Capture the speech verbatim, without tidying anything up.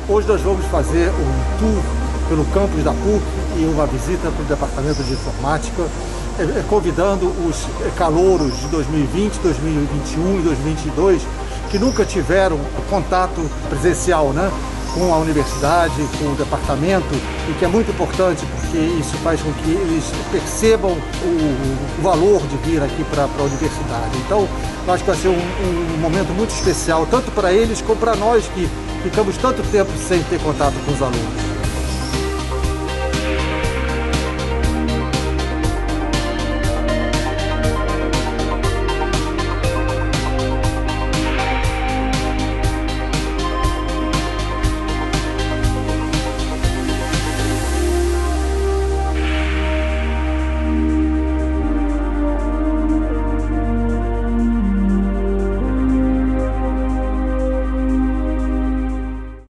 Hoje nós vamos fazer um tour pelo campus da P U C e uma visita para o departamento de informática, convidando os calouros de dois mil e vinte, dois mil e vinte e um e dois mil e vinte e dois que nunca tiveram contato presencial, né, com a universidade, com o departamento, e que é muito importante porque isso faz com que eles percebam o, o valor de vir aqui para a universidade. Então, eu acho que vai ser um, um momento muito especial, tanto para eles como para nós que ficamos tanto tempo sem ter contato com os alunos.